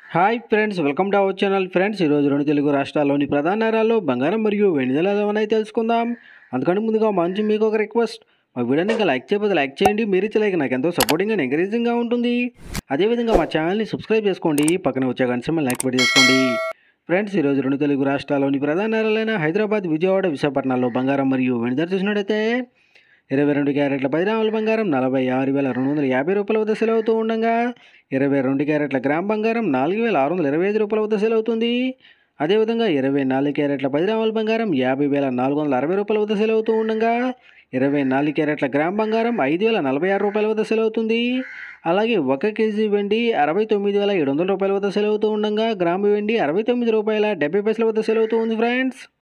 Hi friends, welcome to our channel. Friends, ఈరోజు రెండు తెలుగు రాష్ట్రాల్లోని ప్రధాన నగరాల్లో బంగారం మరియు వెండి ధరలు ఏమన్నాయో తెలుసుకుందాం. అందుకని ముందుగా మంచి మీకు ఒక రిక్వెస్ట్, మా వీడియోని ఇంకా లైక్ చేయకపోతే లైక్ చేయండి. మీరు ఇచ్చే లైక్ నాకు ఎంతో సపోర్టింగ్ అండ్ ఎంకరేజింగ్గా ఉంటుంది. అదేవిధంగా మా ఛానల్ని సబ్స్క్రైబ్ చేసుకోండి, పక్కన వచ్చే గంట సింబల్ లైక్ పెట్టి చేసుకోండి. ఫ్రెండ్స్, ఈరోజు రెండు తెలుగు రాష్ట్రాల్లోని ప్రధాన నగరాలైన హైదరాబాద్, విజయవాడ, విశాఖపట్నాల్లో బంగారం మరియు వెండి ధర చూసినట్టయితే 22 క్యారెట్ల 10 గ్రాముల బంగారం 46,250 రూపాయల వద్ద సేల్ అవుతూ ఉండగా 22 క్యారెట్ల గ్రామ్ బంగారం 4,625 రూపాయల వద్ద సేల్ అవుతుంది. అదేవిధంగా 24 క్యారెట్ల 10 గ్రాముల బంగారం 50,460 రూపాయల వద్ద సేల్ అవుతూ ఉండగా 24 క్యారెట్ల గ్రామ్ బంగారం 5,046 రూపాయల వద్ద సేల్ అవుతుంది. అలాగే 1 కేజీ వెండి 69,700 రూపాయల వద్ద సేల్ అవుతూ ఉండగా గ్రాము వెండి 69 రూపాయల 70 పైసల వద్ద సేల్ అవుతూ ఉంది. ఫ్రెండ్స్.